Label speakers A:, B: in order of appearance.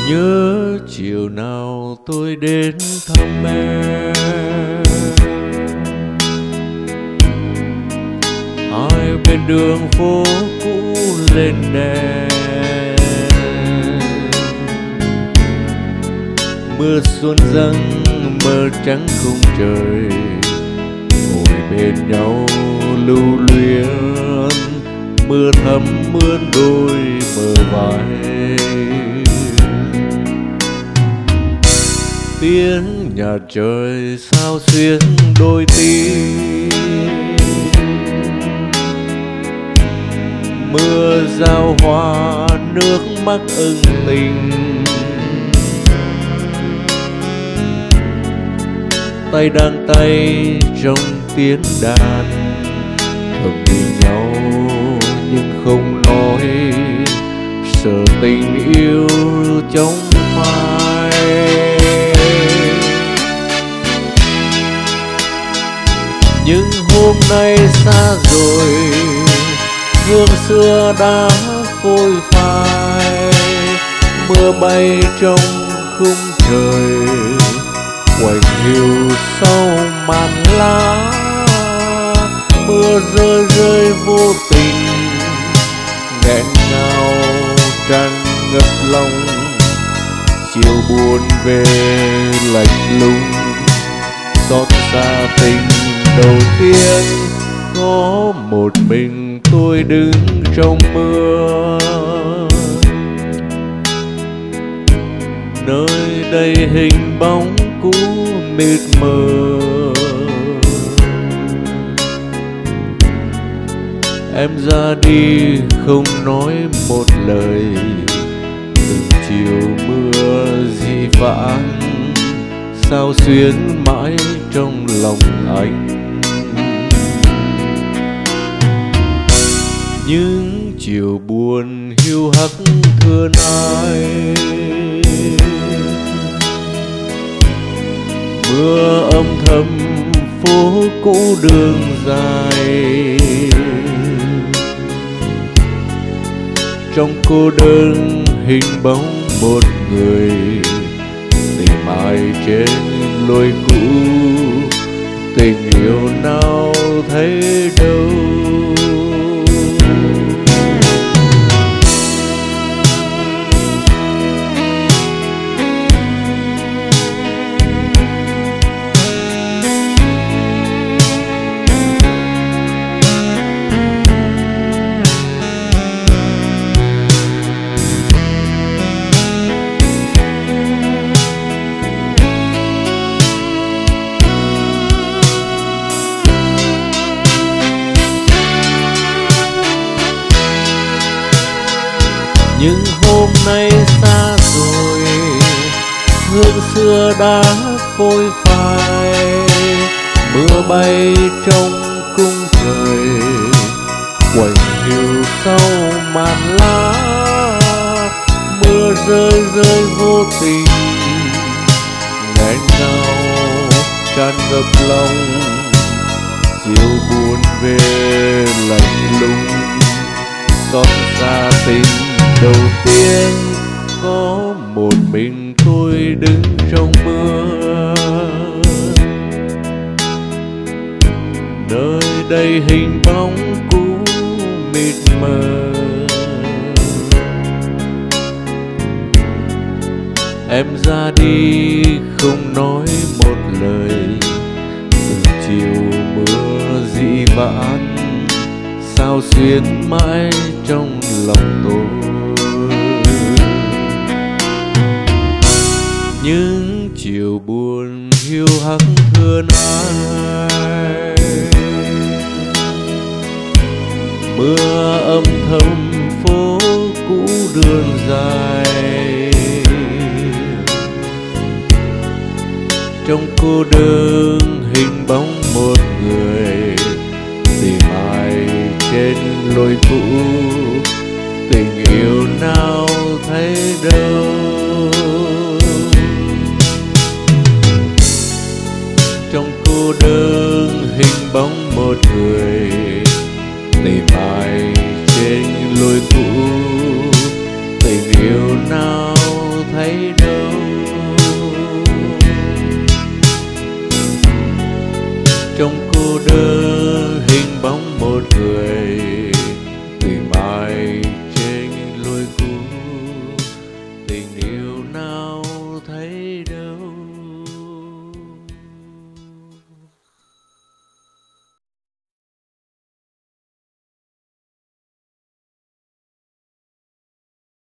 A: Nhớ chiều nào tôi đến thăm em, hai bên đường phố cũ lên đèn, mưa xuân răng mơ trắng khung trời, ngồi bên nhau lưu luyến, mưa thấm mướn đôi bờ vai. Tiếng nhà trời sao xuyến đôi tim, mưa giao hoa nước mắt ân tình, tay đan tay trong tiếng đàn, thầm nhìn nhau nhưng không nói, sợ tình yêu chóng phai. Nhưng hôm nay xa rồi, hương xưa đã phôi phai, mưa bay trong khung trời, quạnh hiu sau màn lá, mưa rơi rơi vô tình, nghẹn ngào tràn ngập lòng, chiều buồn về lạnh lùng, xót xa tình đầu tiên, có một mình tôi đứng trong mưa. Nơi đây hình bóng cũ mịt mờ, em ra đi không nói một lời, từng chiều mưa dĩ vãng sao xuyến mãi trong lòng anh. Những chiều buồn hiu hắt thương ai, mưa âm thầm phố cũ đường dài, trong cô đơn hình bóng một người, tìm ai trên lối cũ, tình yêu nào thấy đâu. Nhưng hôm nay xa rồi, hương xưa đã phôi phai, mưa bay trong cung trời, quạnh hiu sau màn lá, mưa rơi rơi vô tình, nghẹn ngào tràn ngập lòng, chiều buồn về lạnh lùng, xót xa tình đầu tiên, có một mình tôi đứng trong mưa. Nơi đây hình bóng cũ mịt mờ, em ra đi không nói một lời, từng chiều mưa dĩ vãng sao xuyến mãi trong lòng tôi. Những chiều buồn hiu hắt thương ai, mưa âm thầm phố cũ đường dài, trong cô đơn hình bóng một người, tìm ai trên lối cũ, tình yêu nào thấy đâu. Trong cô đơn hình bóng một người, tìm ai trên lối cũ,